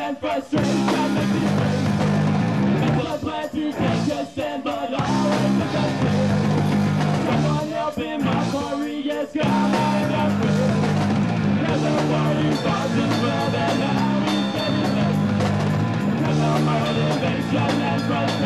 and frustration makes me free. It's a plan to take a stand, but always with a fear. Someone help him up or he gets caught in a fear. There's a worry about his world and now he's getting late. There's no motivation and frustration.